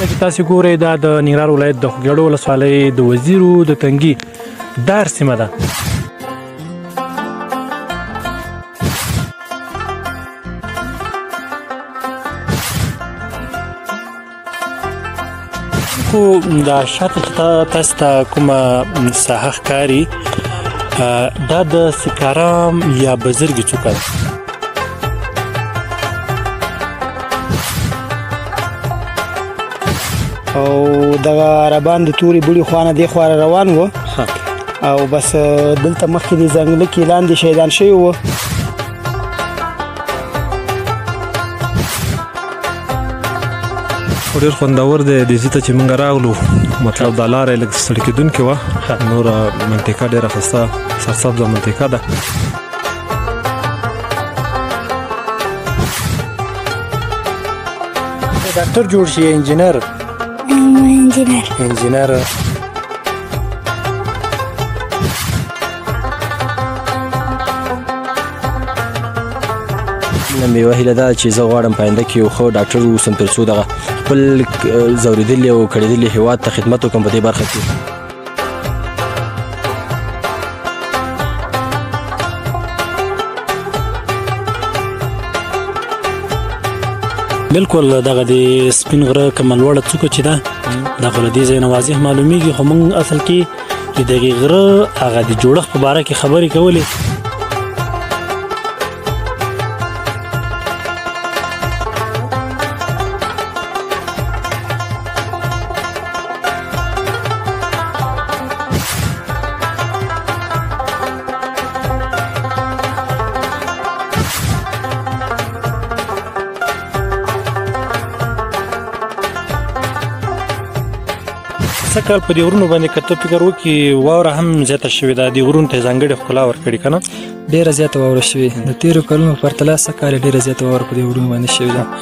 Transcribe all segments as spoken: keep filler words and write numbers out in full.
چې تاسو ګورئ دا د ننګرهار ولایت د خوږیاڼو ولسوالۍ د وزیرو د تنګي دار سیمه ده. خو دا شاته چې تاسو ته کومه ساحه ښکاري دا د سکارام یا بزرګي څوکه ده. او دغه عربان د تورې بوړي خوا نه دې خوا روان وو او بس دلته مخکې د ځنګله کې لاندې شهیدان شوي وو. ډېر خوندور دی دې ځای ته چې موږ راغلو، مطلب دا لاره یې لږ ستړي کېدونکې وه، نوره منطقه ډېره ښایسته سرسبزه منطقه ده. ډاکټر جوړ شي انجینر انجینر انجینر میوه هیله ده چې زه غواړم په آینده کې یو ښه ډاکټر واوسم تر څو دغه خپل ځورېدلي او کړېدلي هېواد ته خدمت وکړم په دې برخه کې. بالکل دغه د سپین غره کومه لوړه څوکه چې ده دا خو له دې ځای نه واضح معلومیږي، خو موږ اصل کې د دغې غره هغه د جوړښت په باره کې خبرې کولې. سږ کال په دې غرونو باندې که ته فکر وکړې واوره هم زیاته شوې ده، دې غرونو ته یې ځانګړې ښکلا ورکړې که نه؟ ډېره زیاته واوره شوې د تېرو کلونو په پرتله سږ کال یې ډېره زیاته واوره په دې غرونو باندې شوې ده.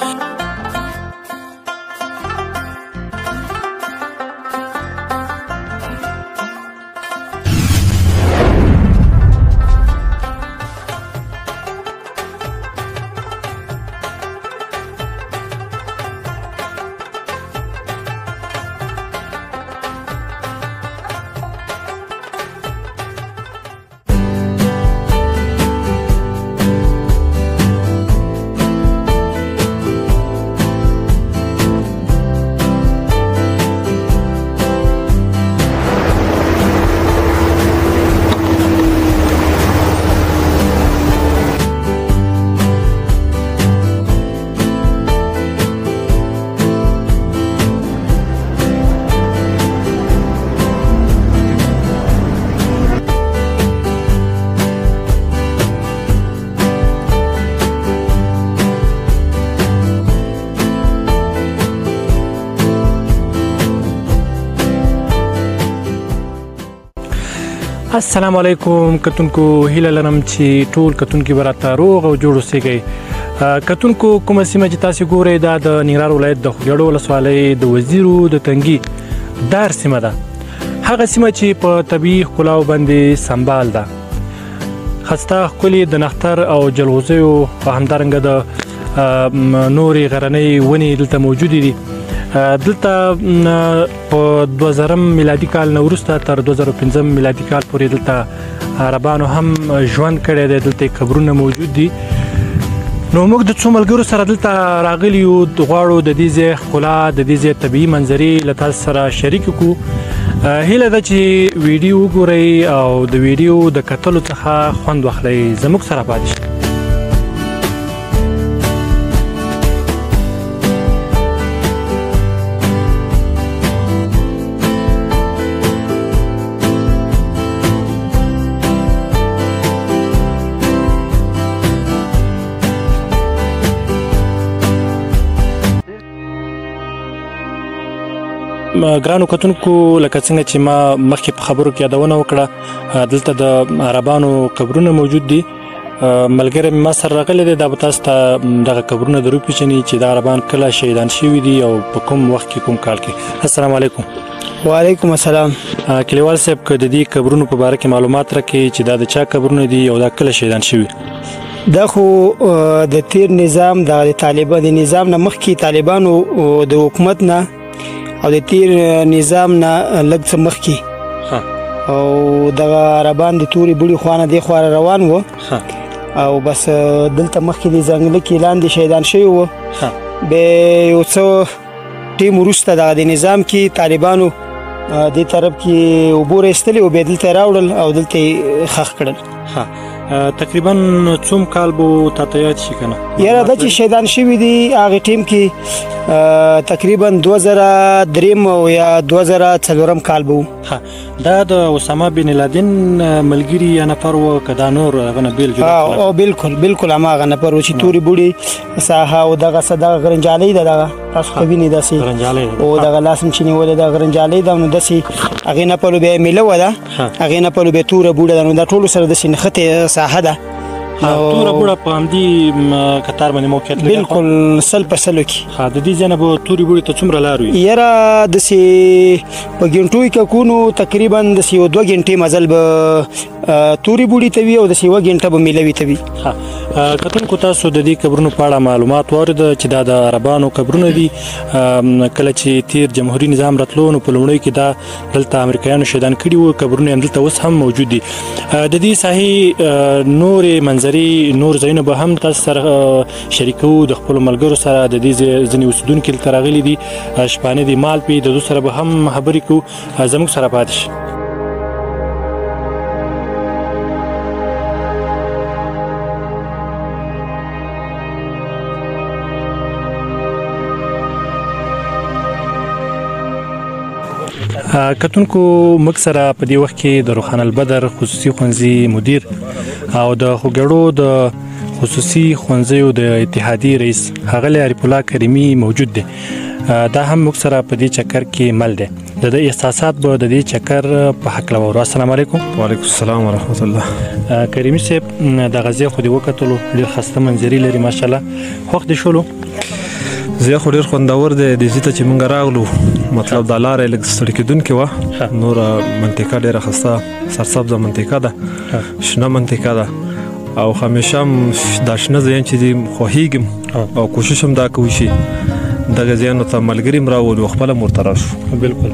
السلام علیکم کتونکو، هیله لرم چې ټول کتونکي به راته روغ او جوړ اوسېږئ. کتونکو کومه سیمه چې تاسو ګورئ دا د ننګرهار ولایت د خوږیاڼو ولسوالۍ د وزیرو د تنګي دار سیمه ده. هغه سیمه چې په طبیعي ښکلاو باندې سمبال ده، ښایسته ښکلي د نختر او جلغوزیو او همدارنګه د نورې غرنۍ ونې دلته موجودې دي. دلته په دوه زرم میلادي کال نه وروسته تر دوه زره پنځم میلادي کال پورې دلته عربانو هم ژوند کړی دی، دلته قبرونه موجود دي. نو موږ د څو ملګرو سره دلته راغلي یو، غواړو د دې ځای ښکلا د دې ځای طبیعي منظرې له تاسو سره شریک کړو. هیله ده چې ویډیو وګورئ او د ویډیو د کتلو څخه خوند واخلئ. زموږ سره پاتې شئ. ګرانو کتونکو، لکه څنګه چې ما مخکې په خبرو کې یادونه وکړه، دلته د عربانو قبرونه موجود دي. ملګری ما سره راغلی دی، دا به تاسو ته دغه قبرونه در وپېژني چې دا عربان کله شهیدان شوي دي او په کوم وخت کې کوم کال کې. السلام علیکم. وعلیکم السلام. کلیوال صاحب که د دې قبرونو په باره کې معلومات راکړئ چې دا د چا قبرونه دي او دا کله شهیدان شوي؟ دا خو د تیر نظام د طالبان د نظام نه مخکې طالبانو د حکومت نه او د تیر نظام نه لږ څه مخکې او دغه عربان د تورې بوړي خوا نه دې خوا روان وو او بس دلته مخکې د ځنګله کې لاندې شهیدان شوي وو. بیا یو څه ټیم وروسته دغه د نظام کې طالبانو دې طرف کې اوبه راایستلې او بیا دلته راوړل او دلته یې ښخ کړل. تقریبا څوم کال به تاته یاد شي که نه؟ یاره دا چې شهیدان شوي دي هغې ټیم کې تقریبا دوه زره درېیم او یا دوه زره څلورم کال به و. دا د اسامه بن لادن ملګري یا نفر و که دا نور هغه نه بېل جدا؟ او بالکل بالکل هماغه نفر و چې تورې بوړي ساحه او دغه څه دغه غرنجالۍ ده دغه تاسو ښه وینئ داسې او دغه لاس هم چې نیولې ده غرنجالۍ ده نو داسې هغې نه پلو بیا یې میله وه ده هغې نه پلو بیا توره بوډه ده نو دا ټولو سره داسې نښتې ساحه ده. توره بوړه په همدې کتار باندې موقعیت لري؟ بالکل سل په سلو کې. د دې ځای نه به تورې بوړې ته څومره لار وي؟ یاره داسې په ګنټو کې کو نو تقریبا داسې یو دوه ګنټې مزل به تورې بوړې ته وي او داسې یوه ګنټه به میله وي ته وي. کتونکو تاسو د دې قبرونو په اړه معلومات واورېده چې دا د عربانو قبرونه دي. کله چې تیر جمهوري نظام راتلو نو په لومړیو کې دا دلته امریکایانو شهیدان کړي وو قبرونه یې همدلته اوس هم موجود دي. د دې ساحې نورې منظرې نور ځایونه به هم تاسو سره شریکو د خپلو ملګرو سره. د دې ځینې اوسېدونکي دلته راغلي دي شپانه دي مالپې د دوی سره به هم خبرې کوو. زموږ سره پاتې شي. کتونکو موږ سره په دې وخت کې د روښان البدر خصوصي ښوونځي مدیر او د خوږړو د خصوصي ښوونځیو د اتحادیې رئیس ښاغلی عارف الله کریمي موجود دی. دا هم موږ سره په دې چکر کې مل دی. د دې احساسات به د دې چکر په هکله واورو. السلام علیکم. وعلیکم السلام ورحمت الله. کریمي صاحب د غزې خو دې وکتلو ډېر ښایسته منظرې لري ماشاءالله. خوښ دې شولو؟ ځای خو ډېر خوندور دی. د دې ته چې موږ راغلو مطلب دا لاره یې لږ ستړې کېدونکې وه. نوره منطقه ډېره ښایسته سرسبزه منطقه ده شنه منطقه ده او همیشه هم دا شنه ځایونه چې دي خوښېږم او کوشش هم دا کوي چې دغه ځایونو ته ملګري هم راولو خپله هم ورته راشو. بالکل.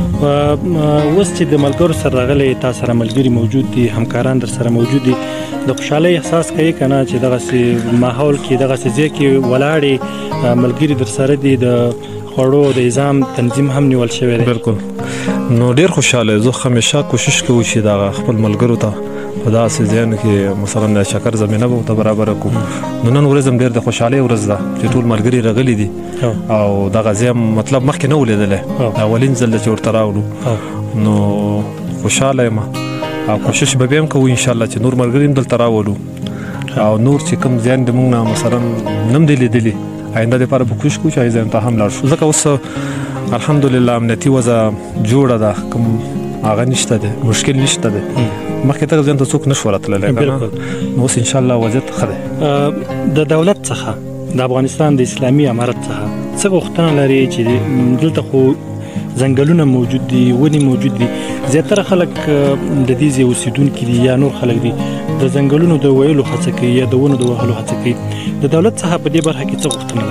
اوس چې د ملګرو سره راغلی تا سره ملګري موجود دي همکاران در سره موجود دي د خوشحالۍ احساس کوي که نه چې دغسې ماحول کې دغسې ځای کې ولاړې ملګري در سره دي د خوړو د نظام تنظیم هم نیول شوی دی؟ بالکل. نو ډېر خوشحاله زه همیشه کوشش کوو چې دغه خپل ملګرو ته په داسې ځایونو کې مثلا د چکر زمینه به ورته برابره کړو. نو نن ورځ هم ډېر د خوشحالۍ ورځ ده چې ټول ملګري راغلي دي او دغه ځای مطلب مخکې نه و لیدلی اولین ځل ده چې ورته راوړو. نو خوشحاله یم او کوشش به بیا هم کوو انشاءالله چې نور ملګري هم دلته راولو او نور چې کوم ځایان د موږ نه مثلا نه هم دی لیدلي آینده دپاره به کوشش کوو چې هغې ځایونو ته هم لاړ شو. ځکه اوس الحمدلله امنیتي وضع جوړه ده کوم هغه نشته دی مشکل نشته دی. مخکې دغه ځایونو ته څوک نه شو راتللی که نه نو اوس انشاءالله وضعیت ښه دی. د دولت څخه د افغانستان د اسلامي امارت څخه څه غوښتنه لري چې دلته خو ځنګلونه موجود دي ونې موجود دي زیاتره خلک د دې ځای اوسېدونکي دي یا نور خلک دي د ځنګلونو د ویلو هڅه کوي یا د ونو د وهلو هڅه کوي. د دولت څخه په دې برخه کې څه غوښتنه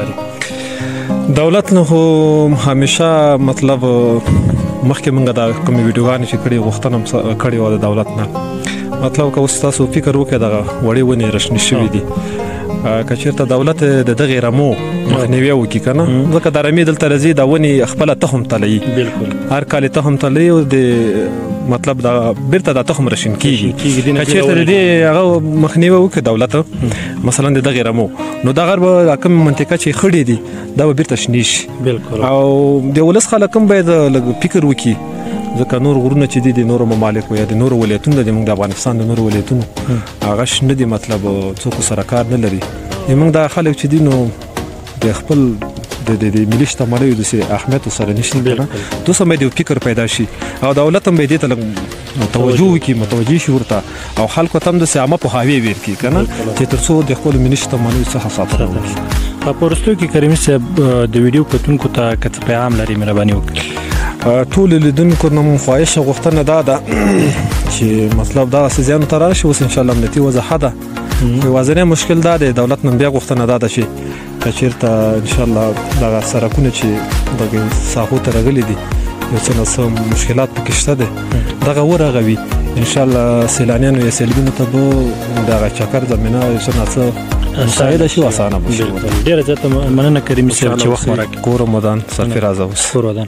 لري؟ دولت نه خو همیشه مطلب مخکې موږ دا کومې ویډیوګانې چې کړې غوښتنه هم کړې وه د دولت نه مطلب که اوس تاسو فکر وکړئ دغه وړې ونې رشنې شوي دي که چېرته دولت د دغې رمو مخنیوی وکړي که نه ځکه دا رمې دلته راځي دا ونې خپله تخم تلوي هر کال یې تخم تلوي او د مطلب دا بیرته دا تخم رشین کېږي که چېرته د دې هغه مخنیوی وکړي دولت مثلا د دغې رمو نو دغه به کومه منطقه چې خړې دي دا به بیرته شنې شي او د ولس خلک هم باید لږ فکر وکړي ځکه نور غرونه چې دي د نورو ممالکو یا د نورو ولایتونو د زموږ د افغانستان د نورو ولایتونو هغه شنه دي مطلب څوک سره کار نه لري. زموږ دا خلک چې دي نو د خپل د ملي شتمنیو داسې اهمیت ورسره نشي که نه دوی سم باید یو فکر پیدا شي او دولت هم باید دې ته لږ توجه وکړي متوجه شي ورته او خلکو ته هم داسې عامه پوهاوی ورکړي که نه چې تر څو د خپلو ملي شتمنیو څخه ساتنه وکړي. په وروستیو کې کریمي صاحب د ویډیو کتونکو ته که څه پیغام لري مهرباني وکړي. ټولو لیدونکو نه مو خواهش غوښتنه دا ده چې مطلب دغسې ځایونو ته راشي اوس انشاءالله امنیتي وضع ښه ده یوازینی مشکل دا دی دولت نن بیا غوښتنه دا ده چې که چېرته انشاءالله دغه سړکونه چې دغه ساحو ته راغلي دي یو څه نه څه مشکلات پکې شته دی دغه ورغوي انشاءالله سیلانیانو یا سیلګونو ته به دغه چکر زمینه یو څه نه څه مساعده شي اسانه بشي ډېره زیاته مننه کریمي صاحب چې وخت مو راکړی. کور مدان سرفراز اوس کور ودان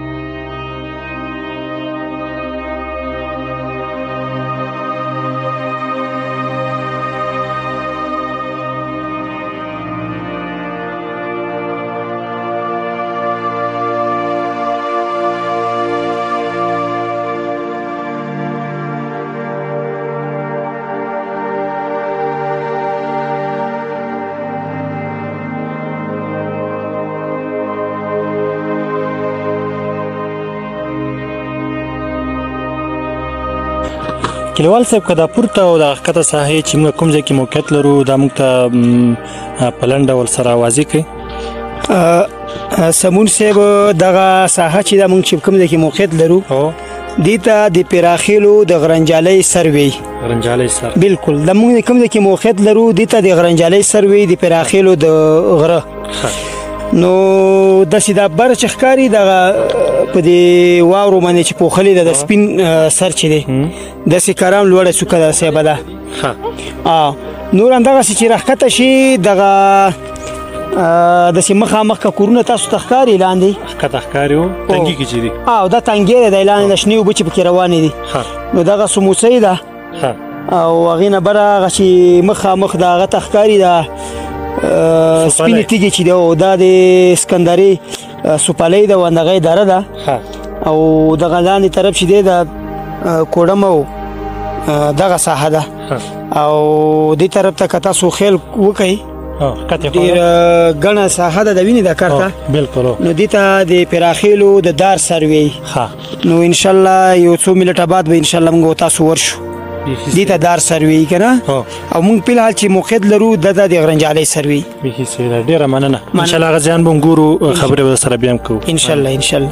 کلیوال صاحب که دا پورته او د ښکته ساحې چې موږ کوم ځای کې موقعیت لرو دا موږ ته په لنډ ډول سره واضح کړئ. سمون صاحب دغه ساحه چې دا موږ چې کوم ځای کې موقعیت لرو دې ته د پراخیلو د غرنجالۍ سروي غرنجالۍ سر بالکل د موږ کوم ځای کې موقعیت لرو دې ته د غرنجالۍ سروي د پراخیلو د غره نو داسې دا بر چې ښکاري دغه په دې واورو باندې چې پوښلې ده د سپین سر چې دی داسې کارام لوړه څوکه ده صاحبه ده نور همدغسې چې راښکته شي دغه داسې مخامخ که کورونه تاسو ته ښکاري لاندې ښکته ښکاري و تنګي کې چې دي او دا تنګی دی لاندې د شنې اوبه چې پکې روانې دي نو دغه سموسۍ ده او هغې نه بره هغه چې مخامخ د هغه ته ښکاري ده سپینې تیږې چې دی دا د سکندري سوپالۍ ده او هغه اداره ده او دغه لاندې طرف چې دی د کوډم او دغه ساحه ده او دې طرف ته که تاسو خیل وکئ ډېره ګڼه ساحه ده د وینې د کارته نو دې ته د پراخیلو د دار سروي نو انشاءالله یو څو منټه بعد به انشاءالله موږ تاسو ورشو دې ته دار سروي که نه او موږ فلحال چې موقعیت لرو د د غرنجالۍ سروي بیخي صحیح ده ډېره مننه انشاءالله هغه ځایان به هم ګورو خبرې به سره بیا هم کوو انشاءالله انشاءالله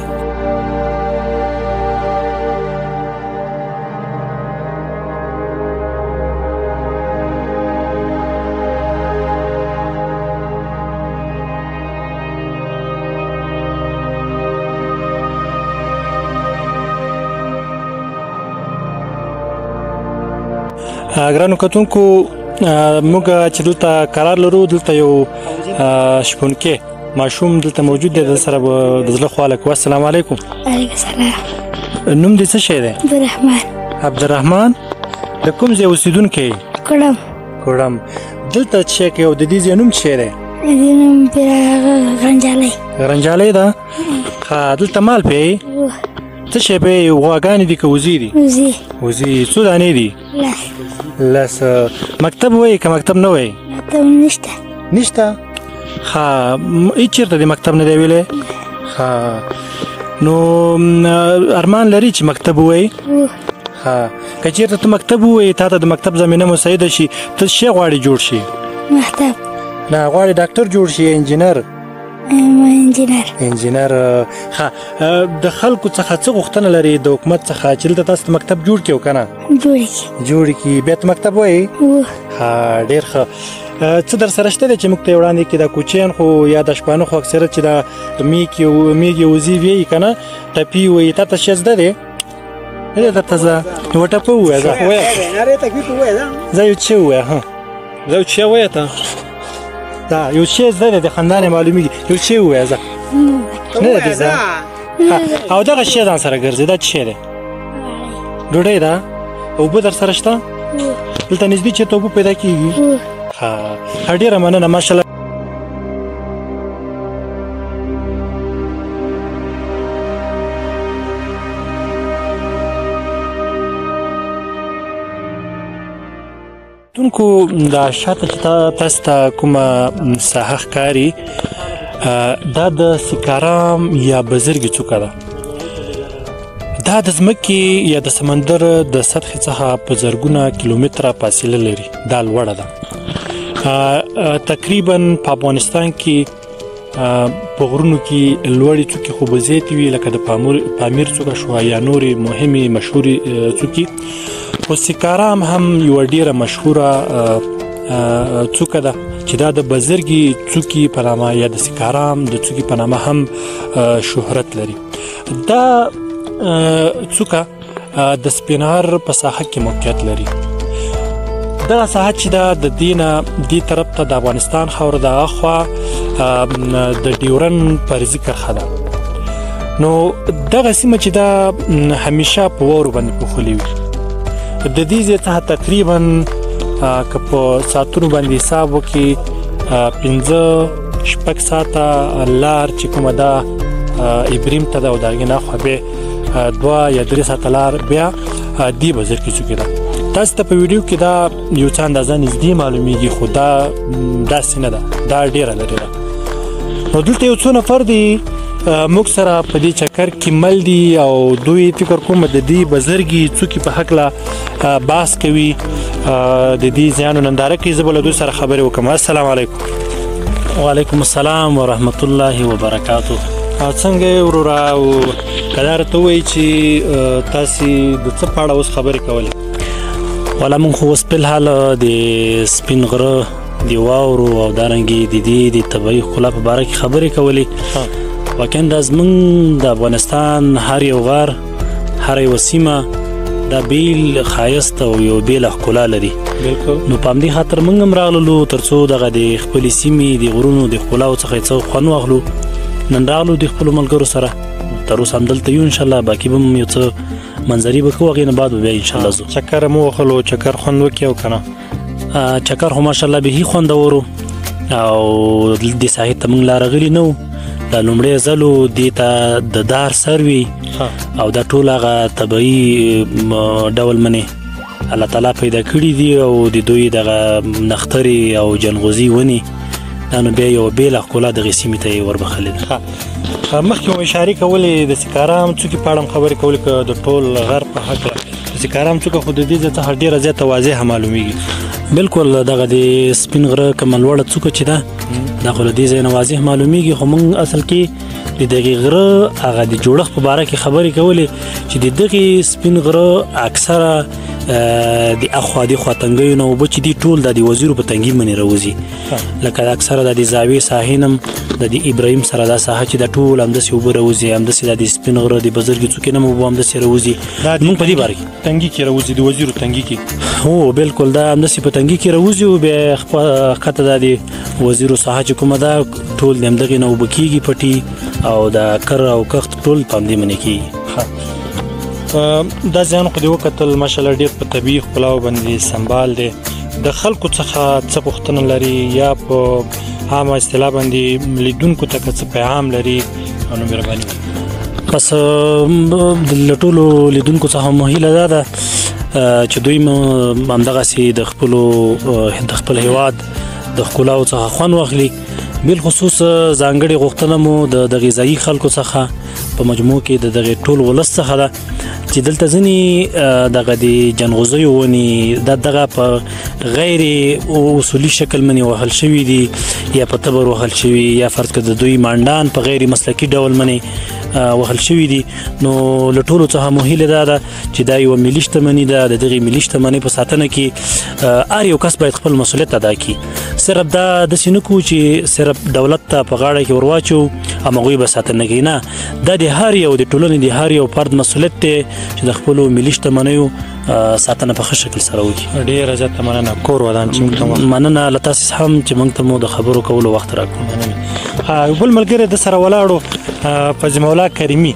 ګرانو کتونکو موږ چې دلته قرار لرو دلته یو شپونکی ماشوم دلته موجود دی د سره به د زړه خواله کوو. السلام علیکم. علیکم السلام. نوم دې څه شی دی؟ عبدالرحمن. عبدالرحمن د کوم ځای اوسېدونکی یې؟ کوړم. کوړم. دلته څه شی کوې او د دې ځای نوم څه شی دی؟ د دې نوم غرنجالۍ. غرنجالۍ ده؟ ښه دلته مال پېیې؟ څه شی پېیې غواګانې دي که وزې دي؟ وزې. وزې څو دانې دي؟ لس. لس. مکتب وایې که مکتب نه وایې؟ مکتب نشته. نشته؟ ښه هېڅ چېرته دې مکتب نه دی ویلی؟ ښه نو ارمان لري چې مکتب ووایې؟ ښه که چېرته ته مکتب ووایې تا ته د مکتب زمینه مساعده شي ته څه شی غواړې جوړ شي؟ مکتب. نه غواړې ډاکټر جوړ شي انجینر؟ انجینر. انجینر. ښه د خلکو څخه څه غوښتنه لري د حکومت څخه چې دلته تاسو ته مکتب جوړ کړي او که نه؟ جوړ کړي. جوړ کړي. بیا ته مکتب وایې؟ ښه ډېر ښه. څه در سره شته دی چې موږ ته یې وړاندې کړي دا کوچیان خو یا د شپانه خو اکثرت چې دا میږې میږې وزې وایي که نه ټپي وایي تا ته شی زده دی؟ نه دی درته زده؟ نو وټپه ووایه ځه ځه یو څه ووایه ها زه یو څه ووایه ته دا یو شی زده دی د خندانې معلومیږي یو څه ووایه ځه نه دی زده او دغه شی ځان سره ګرځي دا څه شی دی؟ ډوډۍ ده؟ اوبه در سره شته؟ دلته نږدې چېرته اوبه پیدا کېږي؟ ښه ډېره مننه ماشاءالله. تونکو دا شاته چې تاسو ته کومه ساحه ښکاري دا د سکارام یا بزرګي څوکه ده. دا د ځمکې یا د سمندر د سطحې څخه په زرګونه کیلومتره فاصله لري. دا لوړه ده. تقریبا په افغانستان کې په غرونو کې لوړې څوکې خو به زیاتې وي لکه د پامیر څوکه شوه یا نورې مهمې مشهورې څوکې. خو سکارام هم یوه ډېره مشهوره څوکه ده چې دا د بزرګي څوکي په نامه یا د سکارام د څوکي په نامه هم شهرت لري. دا څوکه د سپینغر په ساحه کې موقعیت لري. دغه ساحه چې دا د دې نه دې طرف ته د افغانستان خاوره د هغه خوا د ډیورن فرضي کرښه ده. نو دغه سیمه چې دا همیشه په واورو باندې پوښلې وي. د دې ځای څخه تقریبا که په ساعتونو باندې حساب وکړي پنځه شپږ ساعته لار چې کومه ده ابریم ته ده او د هغې نه خوا بیا دوه یا درې ساعته لار بیا دې بزرګي څوکې ده. تاسو ته په ویډیو کې دا یو څه اندازه نږدې معلومیږي خو دا داسې نه ده، دا ډېره لرې ده. نو دلته یو څو نفر دي موږ سره په دې چکر کې مل دي او دوی فکر کوم د دې بزرګي څوکې په هکله بحث کوي، د دې ځایانو ننداره کوي. زه به له دوی سره خبرې وکړم. السلام علیکم. وعلیکم السلام ورحمت الله وبرکاتو. څنګه وروره او که دا راته ووایي چې تاسې د څه په اړه اوس خبرې کولې؟ والا موږ خو اوس فلحال د سپین غره د واورو او دارنګې د دې د طبیعي ښکلا په باره کې خبرې کولې. واقعا دا زموږ د افغانستان هر یو غار هر یوه سیمه دا بیل ښایست او یو بیله ښکلا لري. نو په همدې خاطر موږ هم راغللو تر څو دغه د خپلې سیمې د غرونو د ښکلاو څخه یې څه خوند واخلو. نن راغلو د خپلو ملګرو سره، تر اوسه همدلته یو انشاءالله، باقي به هم یو څه منظرې به کوو، هغې نه بعد به بیا انشاءالله ځو. چکر مو وخلو، چکر خوند وکړي او که نه؟ چکر خو ماشاءالله بهي خوندور و او دې ساحې ته موږ لا راغلي نه وو. دا لومړی ځل و دې ته د دار سر وي او دا ټول هغه طبیعي ډول منې الله تعالی پیدا کړي دي او د دوی دغه نخترې او جنغوزي ونې دا نو بیا یوه بېله ښکلا دغې سیمې ته یې وربخلې ده. مخکې مو اشارې کولې د سکارام څوکې په اړه هم خبرې کولې که د ټول غر په هکله. د سکارام څوکه خو د دې ځای څخه ډېره زیاته واضحه معلومیږي. بالکل دغه د سپین غره کومه لوړه څوکه چې ده دا خو له دې ځای نه واضح معلومیږي. خو موږ اصل کې د دغې غره هغه د جوړښت په باره کې خبرې کولې چې د دغې سپین غره اکثره د اخوا دېخوا تنګیو نه اوبه چې دي ټول دا د وزیرو په تنګي منې راوځي. لکه اکثره دا د زاویې ساحې نه د د ابراهیم سره دا ساحه چې دا ټول همداسې اوبه راوځي، همداسې دا د سپین غره د بزرګي څوکې نه اوبه همداسې راوځي. موږ په دې باره کې تنګي کې راوځي، د وزیرو تنګي کې. هو بالکل دا همداسې په تنګي کې راوځي او بیا ښکته دا د وزیرو ساحه چې کومه ده ټول د همدغې نه اوبه کېږي پټي او د کر او کښت ټول په همدې منې کېږي. دا ځایونه خو دې وکتل ماشاءالله ډېر په طبیعي ښکلاو باندې سمبال دی. د خلکو څخه څه پوښتنه لري یا په عامه اصطلاح باندې لیدونکو ته که څه پیغام لري نو مهرباني وکړئ. بس له ټولو لیدونکو څخه مو هیله دا ده چې دوی همدغسې د خپلو د خپل هیواد د ښکلاو څخه خوند واخلي. بالخصوص ځانګړې غوښتنه مو د غذایي خلکو څخه په مجموع کې د دغې ټول ولس څخه ده چې دلته ځینې دغه د جنغوزیو ونې دا دغه په غیر اصولي شکل منې وهل شوي دي یا په تبر وهل شوي یا فرض کړه د دوی مانډان په غیر مسلکي ډول منې وهل شوي دي. نو له ټولو څخه مو هیله دا ده چې دا یوه ملي شتمني ده. د دغې ملي شتمنۍ په ساتنه کې هر یو کس باید خپل مسؤلیت ادا کړي. صرف دا داسې نه کوو چې صرف دولت ته په غاړه کې ور واچو هم هغوی به ساتنه کوي، نه، دا د هر یو د ټولنې د هر یو فرد مسؤلیت دی چې د خپلو ملي شتمنیو ساتنه په ښه شکل سره وکړي. ډېره زیاته مننه کور ودان چې موږ ته وخت مننه له تاسې هم چې موږ ته مو د خبرو کولو وخت راکړو. بل ملګری د سره ولاړو فضل الله کریمي،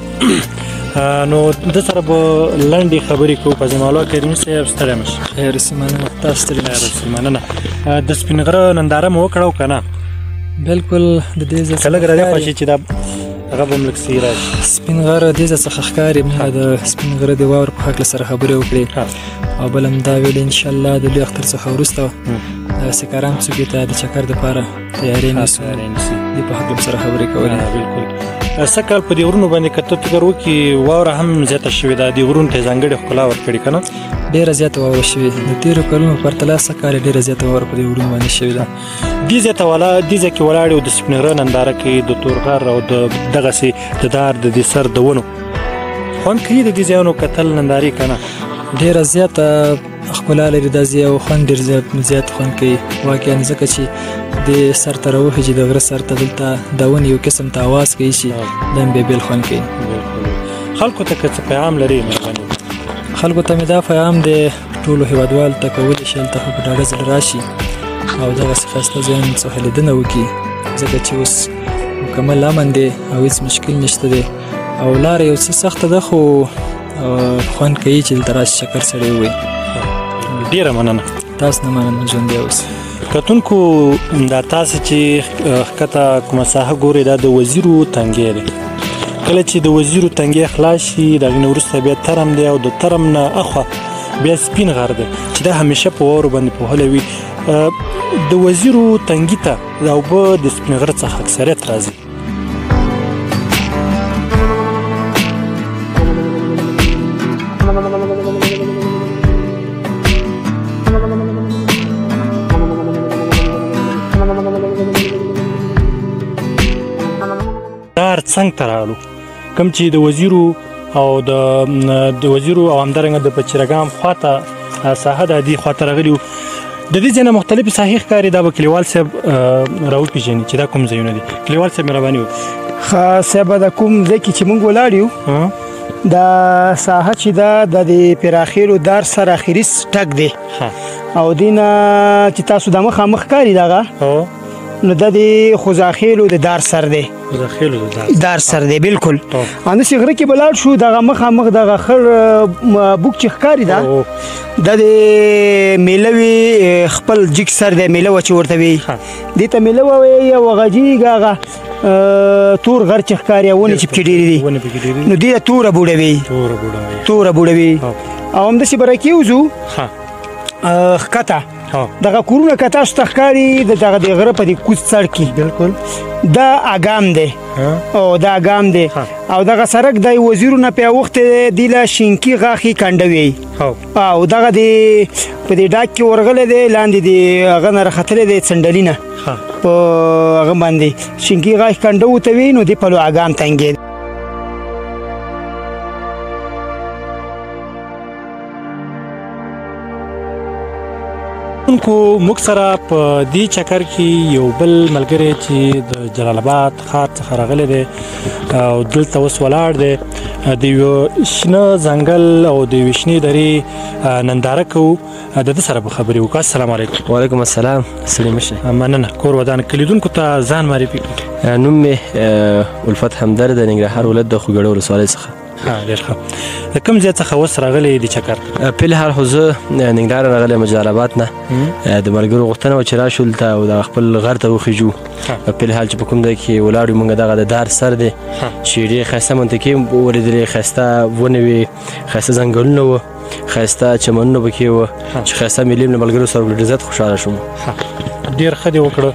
نو د سره به لنډې خبرې کوو. فضل الله کریمي صاحب ستړی مه شئ. خیر اوسې، مننه. تاسو ستړي مه شئ. مننه. د سپین غره ننداره مو وکړه او که نه؟ بالکل د دې ځای که لږ را دې خوا شي چې دا هغه به هم لږ څه راشي. سپین غره دې ځای څخه ښکاري موږ د سپین غره د واورو په هکله سره خبرې وکړې او بل هم دا ویلې انشاءالله د لوی اختر څخه وروسته د سکارام څوکې ته د چکر دپاره تیارې نیسو. دې په هکله سره خبرې کولې. بالکل. سږ کال په دې غرونو باندې که ته فکر وکړي واوره هم زیاته شوې ده، دې غرونو ته یې ځانګړې ښکلا ورکړې که نه؟ ډېره زیاته واوره شوې د تېرو کلونو په پرتله سږ کال یې ډېره زیاته واوره په دې غرونو باندې شوې ده. دې ځای ته ولا دې ځای کې ولاړې او د سپین غره ننداره کوي، د تورغر او د دغسې د دار د دې سر د ونو خوند کوي د دې ځایونو کتل نندارې که نه؟ ډېره زیاته ښکلا لري دا ځای او خوند ډېر زیات خوند کوي واقعا ځکه چې د سر ته راوخېږي د غره سر ته دلته د ونې یو قسم ته اواز کوي چې دا هم بیا بېل خوند کوي خلکو ته که څه پیغام لري مهرباني خلکو ته مې دا پیغام دی ټولو هېوادوالو ته کولی شي هلته خو په ډاډه زړه راشي او دغسې ښایسته ځایونو څخه لیدنه وکړي ځکه چې اوس مکمل امن دی او هېڅ مشکل نشته دی او لاره یو څه سخته ده خو خوند کوي چې دلته راشي چکر سړی ووایي ډېره مننه تاسو نه مننه ژوندی اوسئ کتونکو دا تاسې چې ښکته کومه ساحه ګورئ دا د وزیرو تنګی دی کله چې د وزیرو تنګی خلاص شي د هغې نه وروسته بیا ترم دی او د ترم نه اخوا بیا سپین غر دی چې دا همیشه په واورو باندې پوهلی وي د وزیرو تنګي ته دا اوبه د سپین غر څخه اکثریت راځي دار څنګ ته راغلو کوم چې د وزیرو او د وزیرو او همدارنګه د پچیرګام خواته ساحه د دې خواته راغلي وو د دې ځای نه مختلفې ساحې ښکاري دا به کلیوال صاحب راوپېژني چې دا کوم ځایونه دي کلیوال صاحب مهرباني وکړي ښه صاحبه د کوم ځای کې چې موږ ولاړ یو دا ساحه چې ده د د پراخیلو دار سر اخري ټک دی او دې نه چې تاسو د مخامخ ښکاري دغه نو دا د خوځاخیلو د دار سر دی خوځاخیلو د دار سر دی بالکل همداسې غره کې به لاړ شو دغه مخامخ دغه خړ بوک چې ښکاري ده دا د میله وي خپل جګ سر دی میله وه چې ورته وایي دې ته میله ووایي او غږېږي هغه تور غر چې ښکاري او ونې چې پکې ډېرې دي نو دې ته توره بوډه وایي توره بوډه وایي او همداسې به راکېوځو ښکته دغه کورونه که تاسو ته ښکاري د دغه د غره په دې کوز څړ کې بالکل دا اګام دی او دا اګام دی او دغه سړک د وزیرو نه پیاوښتی دی دې له شینکي غاښې کنډه وایي او دغه د په دې ډاک کې ورغلی دی لاندې د هغه نه راختلی دی څنډلي نه په هغه باندې شینکي غاښ کنډه ورته وایي نو دې پلو اګام تنګې دی کو موږ سره په دې چکر کې یو بل ملګری چې د جلال آباد ښار څخه راغلی دی او دلته اوس ولاړ دی د یو شنه ځنګل او د یوې شنې درې ننداره کوو د ده سره به خبرې وکړو السلام علیکم وعلیکم السلام ستړي مه شئ مننه کور ودان کلیدونکو ته ځان معرفي کړي نوم مې الفت همدرد د ننګرهار ولایت د خوږړو ولسوالۍ څخه ډېر ښه د کوم ځای څخه اوس راغلی د چکر فلحال خو زه ننګرهار راغلی یم جلال آباد نه د ملګرو غوښتنه وه چې راشو دلته او د خپل غر ته وخېږو فلحال چې په کوم ځای کې ولاړ یو موږ دغه د دار سر دی چې ډېر ښایسته منطقې ولیدلې ښایسته ونې وې ښایسته ځنګلونه وه ښایسته چمنونه پکې وه چې ښایسته مېلې له ملګرو سره ډېر زیات خوشحاله شوم ډېر ښه دې وکړه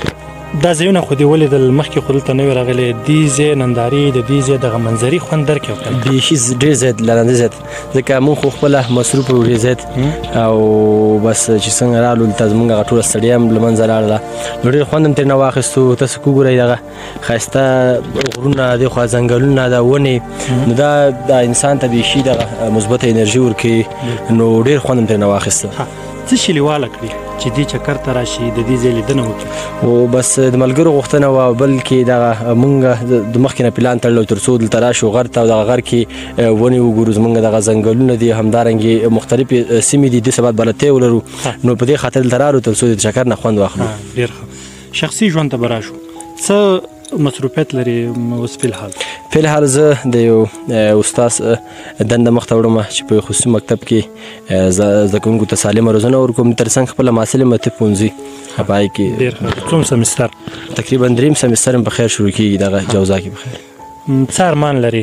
دا ځایونه خو دې ولیدل مخکې خو دلته نه وې راغلی دې ځای نندارې د دې ځای دغه منظرې خوند درکړې بیخي ډېر زیات لرنده زیات ځکه موږ خو خپله مصروف وو ډېر زیات او بس چې څنګه رالو دلته زموږ هغه ټوله ستړیا هم له منځه لاړله نو ډېر خوند هم ترېنه واخیستو تاسو که وګورئ دغه ښایسته غرونه دېخوا ځنګلونه دا ونې نو دا د انسان ته بیخي دغه مثبته انرژي ورکوي نو ډېر خوند هم ترېنه واخیسته څه شي لیواله کړي چې دې چکر ته راشي د دې ځای لیدنه وکړي او بس د ملګرو غوښتنه وه بلکې دغه موږ د مخکې نه پلان تړلی تر څو دلته راشو غر ته او دغه غر کې ونې وګورو زموږ دغه ځنګلونه دي همدارنګې مختلفې سیمې دي دې ثبات بلدتیا ولرو نو په دې خاطر دلته رالو تر څو د چکر نه خوند واخلو ډېر ښه شخصي ژوند ته به راشو څه مصروفیت لري اوس فلحال فلحال زه د یو استاد دنده مخته وړم چې په خصوصي مکتب کې زده کوونکو ته سالمه روزنه ورکوم تر څنګ خپله محصل یم طب پوهنځي په هغې کې ډېر ښه څوم سمستر تقریبا دریم سمستر هم په خیر شروع کېږي دغه جوزا کې په خیر څه ارمان لري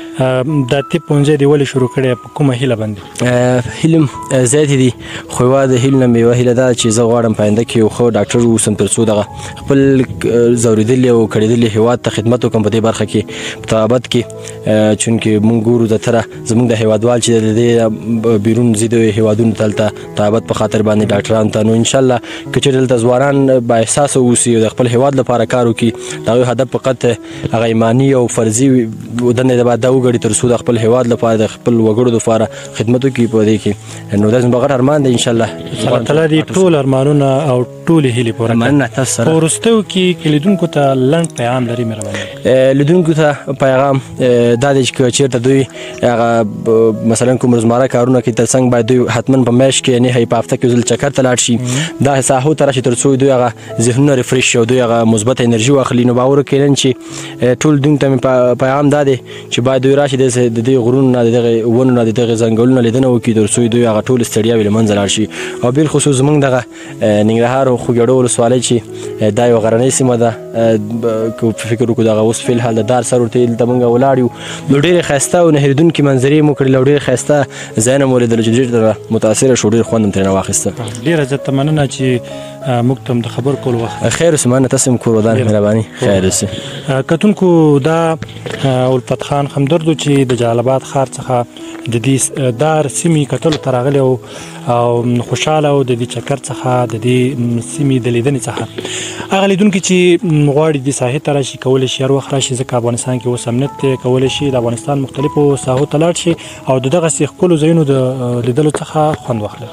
دا طب پوهنځی دې ولې شروع کړی په کومه هیله باندې هیله زیاتې دي خو یوه د هیلو نه مې یوه هیله ده چې زه غواړم په آینده کې یو ښه ډاکټر واوسم تر څو دغه خپل ځورېدلي او کړېدلي هېواد ته خدمت وکړم په دې برخه کې په طبابت کې چونکې مونږ ګورو د تره زموږ د هېوادوال چې د دې بیرون ځي د هېوادونو ته هلته طبابت په خاطر باندې ډاکټرانو ته نو انشاءالله که چېرې دلته ځوانان بااحساسه واوسي او د خپل هېواد لپاره کار وکړي د هغوی هدف فقط هغه ایماني او فرضي دندې د باید دا وګڼي وګړي تر څو د خپل هیواد لپاره د خپل وګړو لپاره خدمت وکړي په دې کې نو دا زموږ غټ ارمان دی ان شاء الله الله تعالی دې ټول ارمانونه او ټول هیلې پوره کړي مننه تاسو سره ورستو کې لیدونکو ته لنډ پیغام لري مهرباني لیدونکو ته پیغام دا دی چې چیرته دوی هغه مثلا کوم روزمره کارونه کوي ترڅنګ باید دوی حتما په میاشت کې نه هي په هفته کې ځل چکر ته لاړ شي دا ساحو ته راشي تر څو دوی هغه ذهنونه ریفریش شي او دوی هغه مثبت انرژي واخلي نو باور کوي چې ټول دوی ته پیغام دا دی چې باید دوی راشي د دې غرونو نه دغه ونو نه دغه ځنګلونو لیدنه وکړي تر څو دوی هغه ټول ستړیا ویل منځ لاړ شي او بل خصوص موږ دغه ننګرهار او خوګړو ولسوالۍ چې دا یو غرنۍ سیمه ده کو فکر وکړو دغه اوس فل حال د دار سر ورته د موږ ولاړ یو نو ډېر خسته او نهریدونکو منظرې مو کړل ډېر خسته زاینه مولد د ډېر متاثر شو ډېر خوند ترنه واخیسته ډېر عزت مننه چې موږ ته د خبر کول وخت خیر سمانه تاسو کور ودان مهرباني خیر سي کتونکو دا الفت خان همدردو چې د جلال آباد ښار څخه د دې دار سیمې کتل ترغلي او خوشاله او د دې چکر څخه د دې سیمې د لیدنې څخه هغه لیدونکو چې غواړي د ساحې ته راشي کولی شي هر وخت راشي ځکه افغانستان کې اوس امنیت دی کولی شي د افغانستان مختلفو ساحو ته لاړ شي او د دغسې ښکلو ځایونو د لیدلو څخه خوند واخلي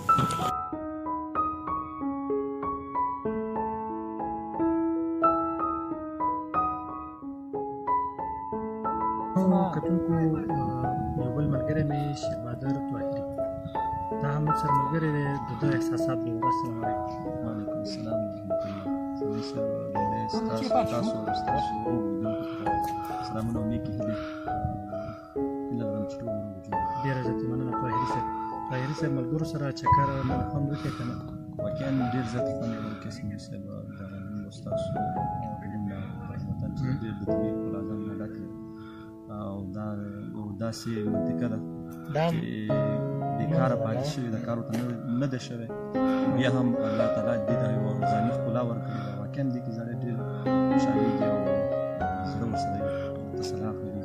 کتونکو یو بل ملګری مې شیربهادر طاهري دا هم موږ سره ملګری دی د ده احساسات به ورسره وعلیکم السلام ورحمة الله زموږ سره لومړی ستاسو تاسو او ستاسو سلامونه او نیکې هیلې هیله لرم چې ټول روغ جوړ ډېره زیاته مننه طاهري صاحب طاهري صاحب ملګرو سره چکر مو خوند وکړی که نه واقعا ډېر زیات خوند یې ورکړی سمیر صاحب دغه موږ ستاسو علومونه وطن چې ډېر د طبیعي ښکلا ځانونه ډک او دا یو داسې منطقه ده چې بیکاره پاتې شوې ده کار ورته نه ده شوی بیا هم الله تعالی دې ته یوه ځاني ښکلا ورکړې ده واقعا دې کې سړی ډېر خوشحالېږي او زړه ورسره تسلا اخلي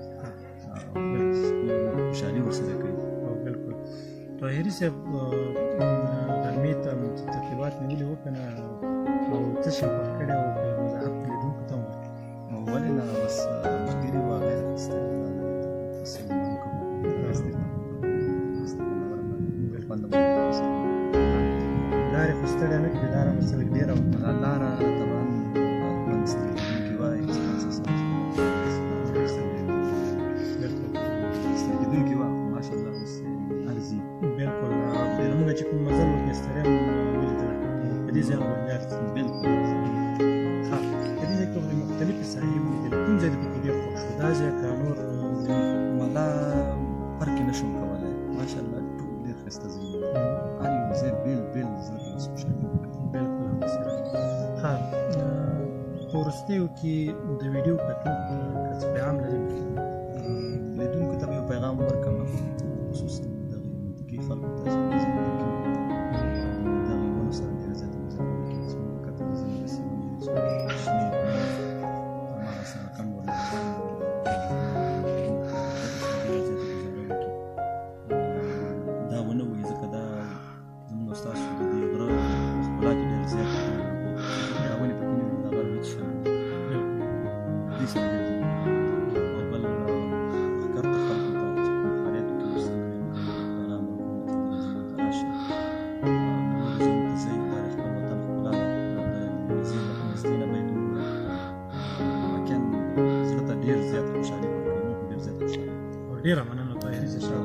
خوشحالي ورسره کوي بالکل طاهري صاحب غرمې ته ترتیبات نیولي وو که نه او څه شی خوښ کړی وو که وضاحت لیدونکو ته وکړي ولې نه بس ملګري وو هغه لارې خو ستړیا نه کړي لاره مو څه ډېره وه لاره طبعا من ستړېدونکې وه ستړېدونکې وه خو ماشاءالله اوس ارزي بلکل زموږ چې کوم مزل وکړې ستړیا مو ولیدله په دې ځای باندې ارزي بلکل ښه په دې ځای کې خو مختلفې ساحې ولیدلې کوم ځای دې پکې ډېر خوښ شو دا ځای که نور ملا فرق یې نه شم کولی ماشاءالله ټول ډېر ښایسته ځایونه هر یو ځای بېل بېل زړه ته اوس خوشحالي بلکل ښه په وروستیو کې د ویډیو کتونکو که څه پیغام لري لیدونکو ته به یو پیغام ورکړم خصوصا دغې منطقې خلکو ته چې په زموږ کې دغې ونو سره ډېره زیاته مزاحمت کوي چې موږ کتل ځینې داسې ونې چې شنې هماغسې رقم ورلګوي دا ونه وایي ځکه دا زموږ او ستاسو د دې غره ښکلا کې ډېر زیات دا ونې پکې نه وي دا غر وچ شوی دې سره ډېر زیات او بل ښکته خلکو ته چې کوم فعالیتو کې اوس پیغام ورکوم چې دغې ځایونو ته راشي نورو ځایونو ته ځئ دا د خپل وطن ښکلا ده او د دې ځای له نږدې نه باید وګورئ واقعا زړه ته ډېر زیات خوشحالي ورکوي موږ ډېر زیات خوشحاله ډېره مننه طاهري صاحب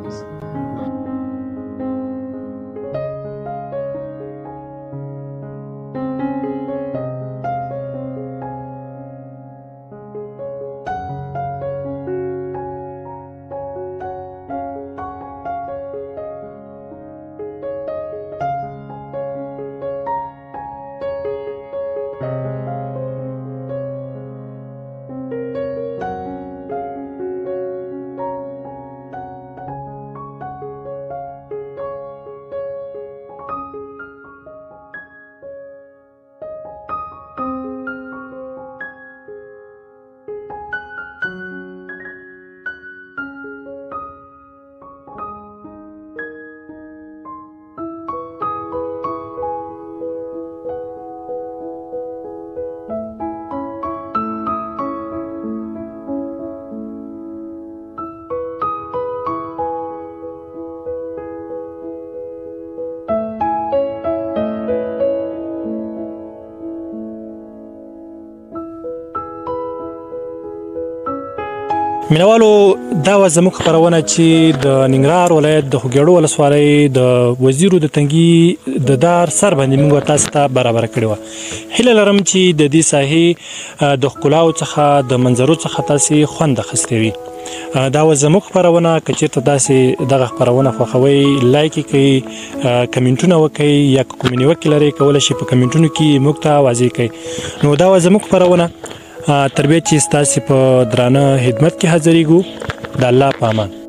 مینوالو دا و زموږ خپرونه چې د ننګرهار ولایت د خوږیاڼو ولسوالۍ د وزیرو د تنګي د دار سر باندې موږ تاسو ته برابر کړې وه. هیله لرم چې د دې ساحې د ښکلاو څخه د منظرو څخه تاسې خوند اخیستی وي. دا و زموږ خپرونه که چېرته تاسې دغه خپرونه خوښوئ لایک یې کوئ، کمنټونه وکئ یا که کومې نیوکې لرئ کولی شئ په کمنټونو کې موږ ته واضح کړئ. نو دا و زموږ خپرونه تر بیا چې ستاسې په درانه خدمت کې حاضرېږو. د الله په امان.